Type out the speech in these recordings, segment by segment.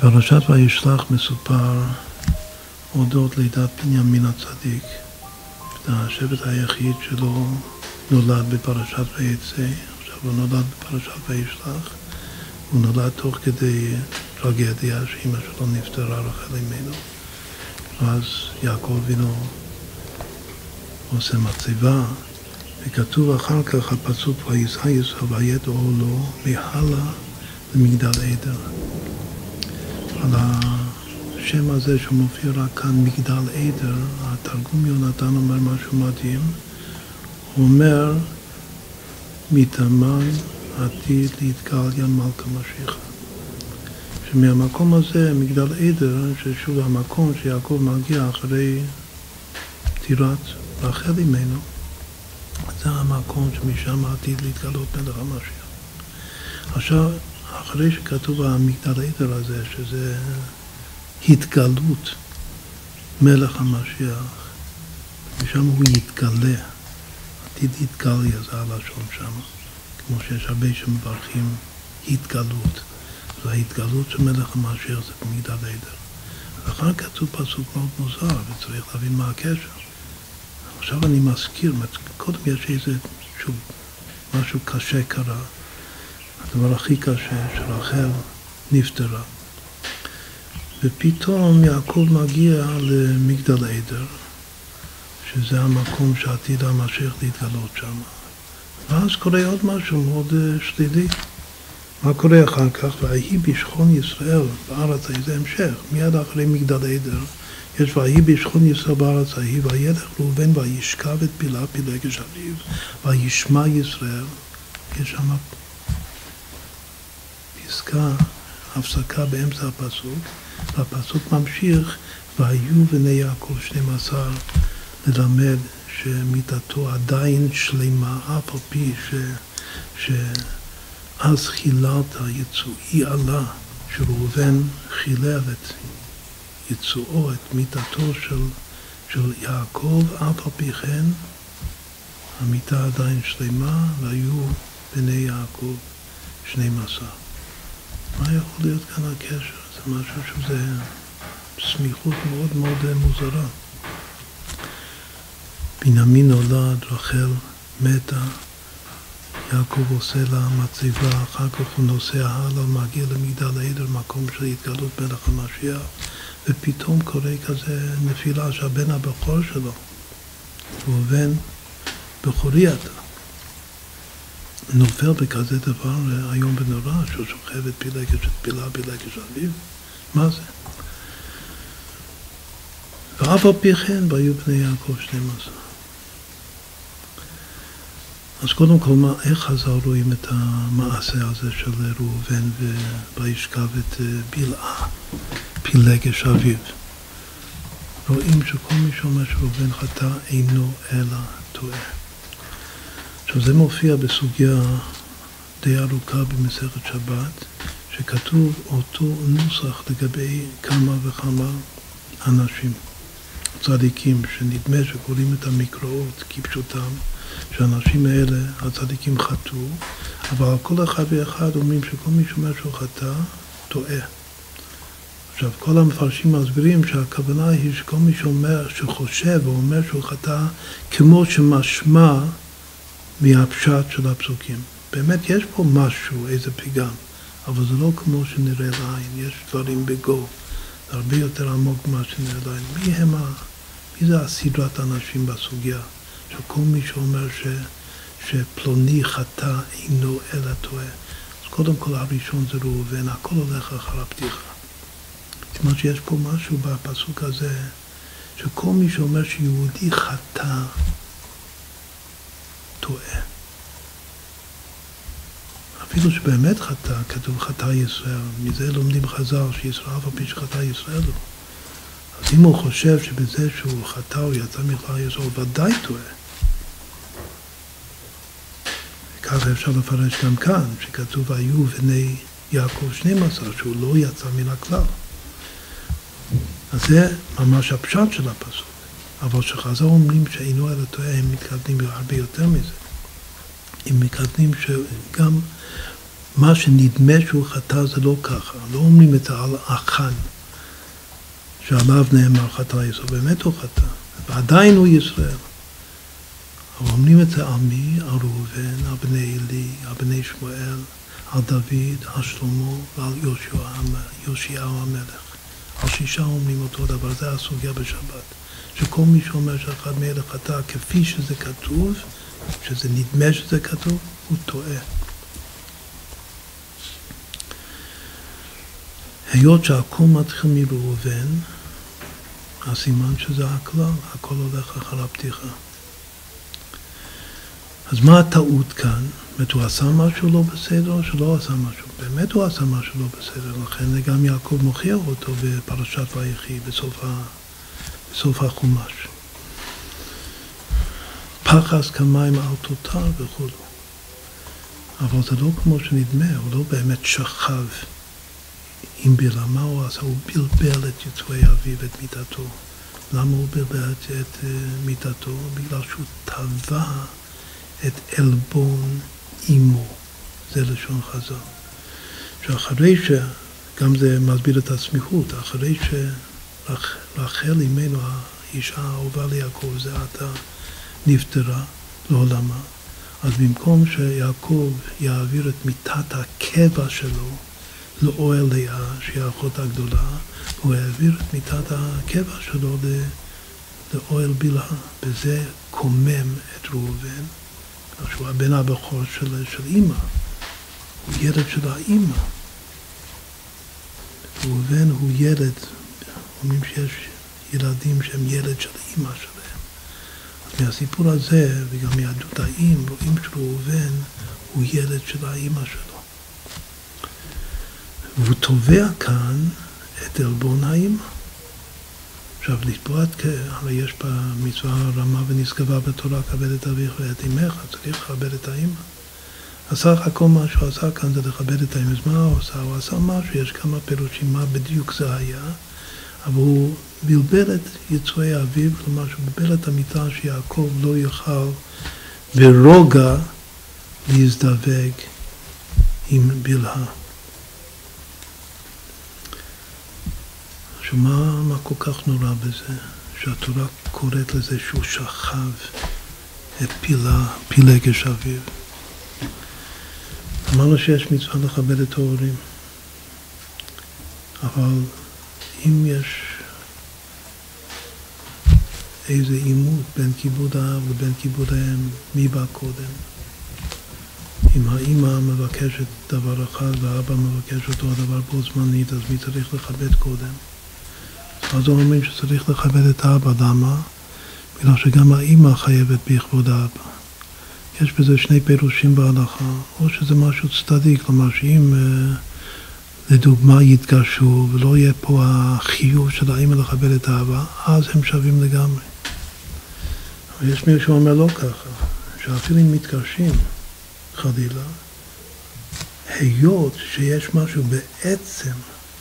בפרשת וישלח מסופר אודות לידת בנימין הצדיק, השבט היחיד שלו נולד בפרשת ויצא. עכשיו הוא נולד בפרשת וישלח, הוא נולד תוך כדי טרגדיה שאמא שלו נפטרה, רחל אמנו. אז יעקב אבינו עושה מצבה, וכתוב אחר כך הפסוק ויישא ישראל וידעו לו מהלה למגדל עדר. על השם הזה שמופיע רק כאן, מגדל עדר, התרגום יונתן אומר משהו מדהים. הוא אומר, מתאמן עתיד להתגליה מלכה משיחה. שמהמקום הזה, מגדל עדר, ששוב המקום שיעקב מגיע אחרי פטירת רחל אמנו, זה המקום שמשם עתיד להתגלות מלך המשיח. עכשיו, אחרי שכתוב המגדל עדר הזה, שזה התגלות מלך המשיח, משם הוא יתגלה, עתיד יתגליה, זה הלשון שם, כמו שיש הרבה שמברכים התגלות. וההתגלות של מלך המשיח זה במגדל עדר. ואחר כתוב פסוק מאוד מוזר, וצריך להבין מה הקשר. עכשיו אני מזכיר, קודם יש איזה, שוב, משהו קשה קרה. הדבר הכי קשה, שרחל נפטרה. ופתאום יעקב מגיע למגדל עדר, שזה המקום שעתיד המשיח להתגלות שם. ואז קורה עוד משהו מאוד שלילי. מה קורה אחר כך? ויהי בשכון ישראל בארץ ההיא, זה המשך, מיד אחרי מגדל עדר, יש ויהי בשכון ישראל בארץ ההיא, וילך ראובן וישכב את פילה פילגש אביו, וישמע ישראל, יש שם פסקה, הפסקה באמצע הפסוק, והפסוק ממשיך, והיו בני יעקב 12, ללמד שמיתתו עדיין שלמה, אף על פי אז חיללת יצואי עלה, שראובן חילל את יצואו, את מיתתו של יעקב, אף על פי כן המיתה עדיין שלמה, והיו בני יעקב 12. מה יכול להיות כאן הקשר? זה משהו שזה סמיכות מאוד מאוד מוזרה. בנימין נולד, רחל מתה, יעקב עושה לה מצבה, אחר כך הוא נוסע הלאה, מגיע למגדל עדר, מקום של התגלות מלך המשיח, ופתאום קורה כזה נפילה שהבן הבכור שלו, ראובן בכורי אתה, נופל בכזה דבר היום ונורא, שהוא שוכב את פילה פילגש אביו. מה זה? ואף על פי כן והיו בני יעקב 12. אז קודם כל, איך חז"ל רואים את המעשה הזה של ראובן וישכב את בלעה, פילגש אביו? רואים שכל מי שאומר שראובן חטא אינו אלא טועה. עכשיו זה מופיע בסוגיה די ארוכה במסכת שבת, שכתוב אותו נוסח לגבי כמה וכמה אנשים, צדיקים, שנדמה שקוראים את המקראות כפשוטם, שהאנשים האלה, הצדיקים חטאו, אבל כל אחד ואחד אומרים שכל מי שאומר שהוא חטא, טועה. עכשיו, כל המפרשים מסבירים שהכוונה היא שכל מי שאומר, שחושב ואומר שהוא חטא, כמו שמשמע מהפשט של הפסוקים. באמת יש פה משהו, איזה פגם, אבל זה לא כמו שנראה לעין, יש דברים בגו, זה הרבה יותר עמוק ממה שנראה לעין. מי זה הסדרת האנשים בסוגיה? שכל מי שאומר שפלוני חטא אינו אלא טועה. אז קודם כל הראשון זה ראובן, הכל הולך אחר הפתיחה. זאת אומרת שיש פה משהו בפסוק הזה, שכל מי שאומר שיהודי חטא, טועה. אפילו שבאמת חטא, כתוב חטא ישראל, מזה לומדים חז"ל שישראל אף על פי שחטא ישראל לא. אז אם הוא חושב שבזה שהוא חטא או יצא מכלל ישראל, הוא ודאי טועה. ככה אפשר לפרש גם כאן, שכתוב היו בני יעקב 12, שהוא לא יצא מן הכלל. אז זה ממש הפשט של הפסוק. אבל שחז"ל אומרים שאינו אלא טועה, הם מתכוונים הרבה יותר מזה. הם מתכוונים שגם מה שנדמה שהוא חטא זה לא ככה. לא אומרים את זה על אחן, שעליו נאמר חטא ישראל. באמת הוא חטא, ועדיין הוא ישראל. אבל אומרים את זה על מי? על ראובן, על בני אלי, על בני שמואל, על דוד, על שלמה ועל יאשיהו המלך. על 6 אומרים אותו דבר, זה הסוגיה בשבת. שכל מי שאומר שאחד מאלה חטא כפי שזה כתוב, שזה נדמה שזה כתוב, הוא טועה. היות שהכל מתחיל מראובן, הסימן שזה הכלל, הכל הולך אחר הפתיחה. אז מה הטעות כאן? באמת הוא עשה משהו לא בסדר או שלא עשה משהו? באמת הוא עשה משהו לא בסדר, לכן גם יעקב מוכיח אותו בפרשת ויחי, בסוף החומש. פחז כמים על תותר וכו'. אבל זה לא כמו שנדמה, הוא לא באמת שכב עם בלעם. מה הוא עשה? הוא בלבל את יצואי אביו, את מיתתו. למה הוא בלבל את מיתתו? בגלל שהוא טבע את עלבון אמו. זה לשון חז"ל. שאחרי גם זה מסביר את הסמיכות, אחרי שרחל אימנו, האישה האהובה ליעקב, זה עתה נפטרה לעולמה, אז במקום שיעקב יעביר את מיתת הקבע שלו לאוהל לאה, שהיא האחות הגדולה, הוא העביר את מיתת הקבע שלו לאוהל בלהה, וזה קומם את ראובן, שהוא הבן הבכור של אמא, הוא ילד של האמא. ראובן הוא ילד, אומרים שיש ילדים שהם ילד של אמא שלהם. אז מהסיפור הזה, וגם מיהדות האם, רואים שראובן הוא ילד של האמא שלו. והוא תובע כאן את עלבון האמא. עכשיו, לתבוע הרי יש במצווה רמה ונשגבה בתורה, כבד את אביך ואת אמך, צריך לכבד את האמא. אז סך הכל מה שהוא עשה כאן זה לכבד את האמא. אז מה הוא עשה? הוא עשה משהו, יש כמה פירושים מה בדיוק זה היה, אבל הוא בלבל את יצואי אביו, כלומר שהוא בלבל את המיטה שיעקב לא יוכל ברוגע להזדווג עם בלהה. עכשיו, מה כל כך נורא בזה? שהתורה קוראת לזה שהוא שכב את פילגש אביו. אמרנו שיש מצווה לכבד את ההורים, אבל אם יש איזה עימות בין כיבוד האב לבין כיבוד האם, מי בא קודם? אם האמא מבקשת דבר אחד והאבא מבקש אותו הדבר בו זמנית, אז מי צריך לכבד קודם? אז אומרים שצריך לכבד את האבא. למה? בגלל שגם האמא חייבת בכבוד האבא. יש בזה 2 פירושים בהלכה, או שזה משהו צדדי, כלומר שאם לדוגמה יתגשו ולא יהיה פה החיוב של האמא לכבד את האבא, אז הם שווים לגמרי. אבל יש מי שאומר לא ככה, שאפילו אם מתגשים חלילה, היות שיש משהו בעצם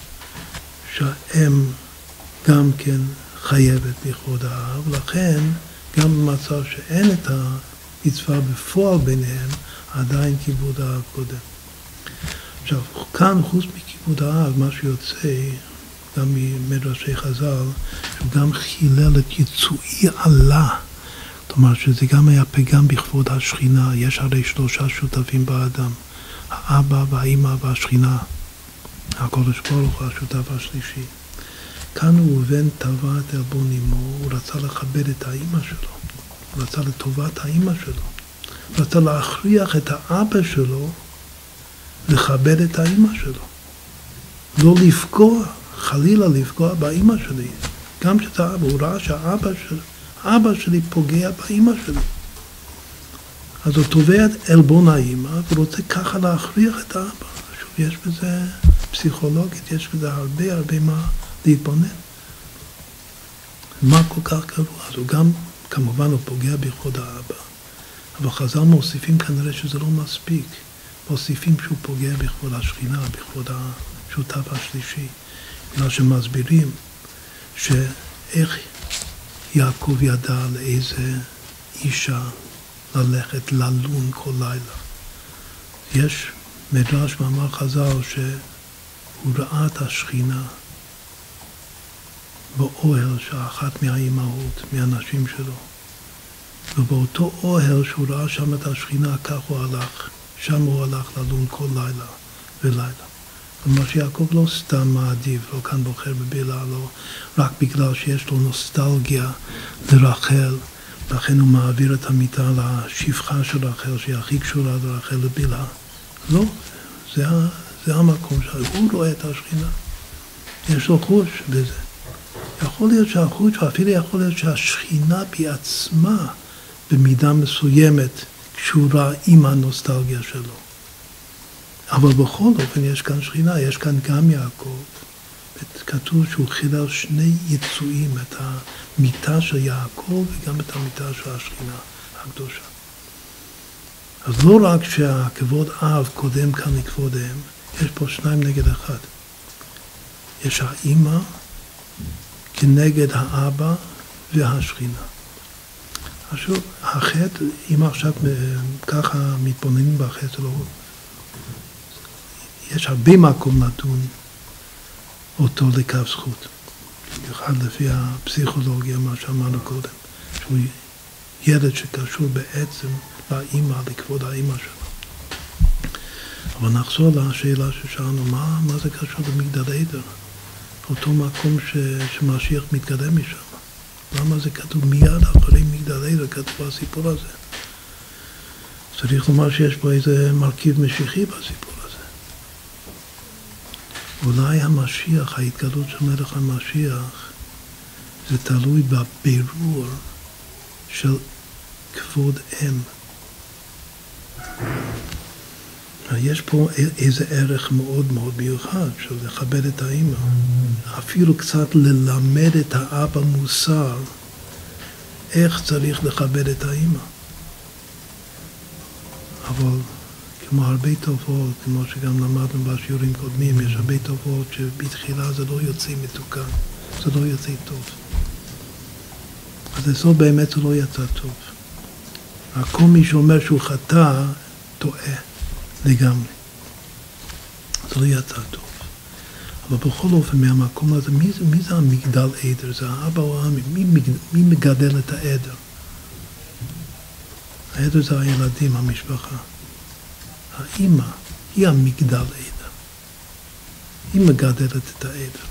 שהאם גם כן חייבת בכבוד האב, לכן גם במצב שאין את מצווה בפועל ביניהם, עדיין כיבוד האב קודם. עכשיו, כאן חוץ מכיבוד האב, מה שיוצא גם ממדרשי חז"ל, שהוא גם חילל את יצואי עלה. זאת אומרת שזה גם היה פגם בכבוד השכינה. יש הרי 3 שותפים באדם, האבא והאמא והשכינה. הקדוש ברוך הוא השותף השלישי. כאן ראובן תבע את עלבון אמו, הוא רצה לכבד את האמא שלו. הוא רצה לטובת האמא שלו. הוא רצה להכריח את האבא שלו לכבד את האמא שלו. לא לפגוע, חלילה לפגוע באמא שלי. גם שזה אבא, הוא ראה שהאבא שלי פוגע באמא שלי. אז הוא תובע את עלבון האמא, ורוצה ככה להכריח את האבא. שוב, יש בזה פסיכולוגית, יש בזה הרבה מה להתבונן. מה כל כך גרוע? אז הוא גם, כמובן, הוא פוגע בכבוד האבא. אבל חז"ל מוסיפים כנראה שזה לא מספיק. מוסיפים שהוא פוגע בכבוד השכינה, בכבוד השותף השלישי. בגלל שמסבירים שאיך יעקב ידע לאיזה אישה ללכת ללון כל לילה. יש מדרש מאמר חז"ל שהוא ראה את השכינה באוהל שאחת מהאימהות, מהנשים שלו. ובאותו אוהל שהוא ראה שם את השכינה, כך הוא הלך. שם הוא הלך ללון כל לילה ולילה. כלומר שיעקב לא סתם מעדיף, לא כאן בוחר בבלעה, לא רק בגלל שיש לו נוסטלגיה לרחל, לכן הוא מעביר את המיטה לשפחה של רחל, שהיא הכי קשורה לרחל לבלעה. לא, זה המקום שהוא רואה את השכינה. יש לו חוש בזה. יכול להיות שהחוש, ואפילו יכול להיות שהשכינה בעצמה, במידה מסוימת, קשורה עם הנוסטלגיה שלו. אבל בכל אופן יש כאן שכינה, יש כאן גם יעקב. כתוב שהוא חילל שני יצואים, את המיטה של יעקב וגם את המיטה של השכינה הקדושה. אז לא רק שהכבוד אב קודם כאן לכבוד אם, יש פה שניים נגד אחד. יש האמא כנגד האבא והשכינה. עכשיו, החטא, אם עכשיו ככה מתבוננים בחטא, לא, יש הרבה מקום לדון אותו לקו זכות. במיוחד לפי הפסיכולוגיה, מה שאמרנו קודם, שהוא ילד שקשור בעצם לאמא, לכבוד האמא שלו. אבל נחזור לשאלה ששאלנו, מה זה קשור למגדל עדר? אותו מקום שמשיח מתקדם משם. למה זה כתוב מיד אחרי מגדל עדר, כתוב הסיפור הזה? צריך לומר שיש פה איזה מרכיב משיחי בסיפור הזה. אולי המשיח, ההתגלות של מלך המשיח, זה תלוי בבירור של כבוד אם. יש פה איזה ערך מאוד מאוד מיוחד של לכבד את האמא. אפילו קצת ללמד את האבא מוסר איך צריך לכבד את האמא. אבל כמו הרבה תופעות, כמו שגם למדנו בשיעורים קודמים, יש הרבה תופעות שבתחילה זה לא יוצא מתוקן, זה לא יוצא טוב. אז לסוף באמת זה לא יצא טוב. כל מי שאומר שהוא חטא, טועה לגמרי. זה לא יצא טוב. אבל בכל אופן, מהמקום הזה, מי זה המגדל עדר? זה האבא או האמא? מי מגדל את העדר? העדר זה הילדים, המשפחה. האמא היא המגדל עדר. היא מגדלת את העדר.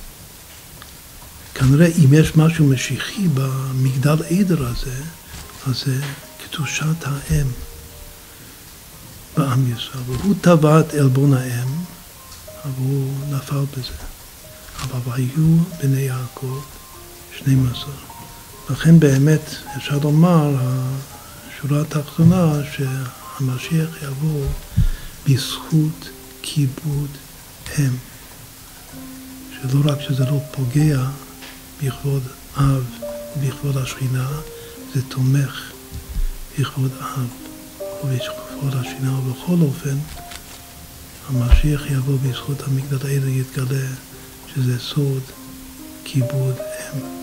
כנראה אם יש משהו משיחי במגדל עדר הזה, אז זה קדושת האם בעם ישראל. והוא טבע את עלבון האם, אבל הוא נפל בזה. אבל היו בני יעקב 12. לכן באמת אפשר לומר, השורה התחתונה, שהמשיח יבוא בזכות כיבוד אם. שלא רק שזה לא פוגע בכבוד אב ובכבוד השכינה, זה תומך בכבוד אב ובכבוד השכינה. ובכל אופן, המשיח יבוא בזכות המגדל העדר, יתגלה שזה סוד כיבוד אם.